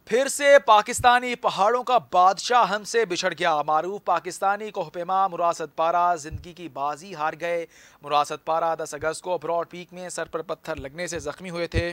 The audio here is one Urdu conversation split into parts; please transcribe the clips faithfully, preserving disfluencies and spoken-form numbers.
پھر سے پاکستانی پہاڑوں کا بادشاہ ہم سے بچھڑ گیا۔ معروف پاکستانی کوہ مراد سدپارہ زندگی کی بازی ہار گئے۔ مراد سدپارہ دس اگست کو براڈ پیک میں سر پر پتھر لگنے سے زخمی ہوئے تھے۔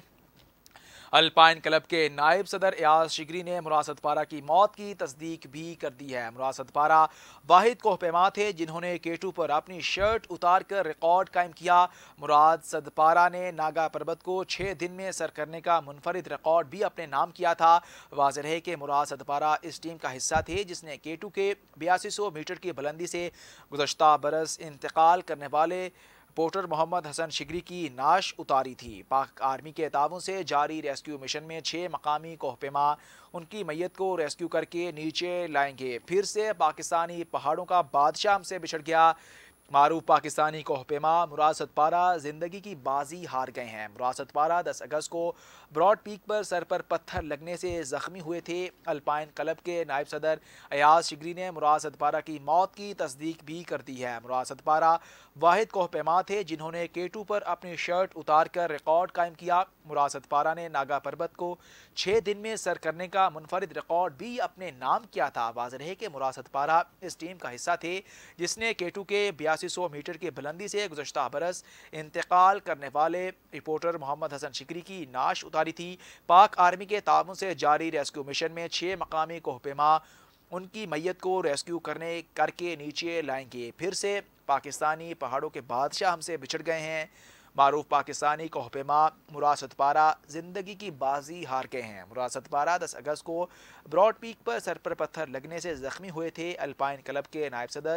الپائن کلب کے نائب صدر ایاز شگری نے مراد سدپارہ کی موت کی تصدیق بھی کر دی ہے۔ مراد سدپارہ واحد کوہ پیما تھے جنہوں نے کے ٹو پر اپنی شرٹ اتار کر ریکارڈ قائم کیا۔ مراد سدپارہ نے ناگا پربت کو چھ دن میں سر کرنے کا منفرد ریکارڈ بھی اپنے نام کیا تھا۔ واضح ہے کہ مراد سدپارہ اس ٹیم کا حصہ تھے جس نے کے ٹو کے بیاسی سو میٹر کی بلندی سے گزشتہ برس انتقال کرنے والے رپورٹر محمد حسن شگری کی نعش اتاری تھی۔ پاک آرمی کے تعاون سے جاری ریسکیو مشن میں چھ مقامی کوہ پیما ان کی میت کو ریسکیو کر کے نیچے لائیں گے۔ پھر سے پاکستانی پہاڑوں کا بادشاہ ہم سے بچھڑ گیا۔ معروف پاکستانی کوہ پیما مراد سدپارہ زندگی کی بازی ہار گئے ہیں۔ مراد سدپارہ دس اگست کو براڈ پیک پر سر پر پتھر لگنے سے زخمی ہوئے تھے۔ الپائن کلب کے نائب صدر ایاز شگری نے مراد سدپارہ کی موت کی تصدیق بھی کر دی ہے۔ مراد سدپارہ واحد کوہ پیما تھے جنہوں نے کے ٹو پر اپنی شرٹ اتار کر ریکارڈ قائم کیا۔ مراد سدپارہ نے ناگا پربت کو چھ دن میں سر کرنے کا منفرد ریکارڈ بھی اپنے نام کیا تھا۔ واضح ہے کہ مراد سدپارہ اس ٹیم کا حصہ تھے جس نے کے ٹو کے بیاسی سو میٹر کی بلندی سے گزشتہ برس انتقال کرنے والے رپورٹر محمد حسن شگری کی نعش اتاری تھی۔ پاک آرمی کے تعاون سے جاری ریسکیو مشن میں چھ مقامی کوہ پیما ان کی میت کو ریسکیو کرنے کر کے نیچے لائیں گے۔ پھر سے پاکستانی پہاڑوں کے بادشاہ ہم سے بچھڑ گئے ہیں۔ معروف پاکستانی کوہ پیما مراد سدپارہ زندگی کی بازی ہار گئے ہیں۔ مراد سدپارہ دس اگست کو براڈ پیک پر سر پر پتھر لگنے سے زخمی ہوئے تھے۔ الپائن کلب کے نائب صدر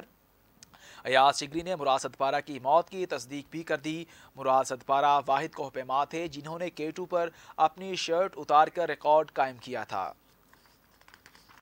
ایاز شگری نے مراد سدپارہ کی موت کی تصدیق بھی کر دی۔ مراد سدپارہ واحد کوہ پیما تھے جنہوں نے کے ٹو پر اپنی شرٹ اتار کر ریکارڈ قائم کیا تھا۔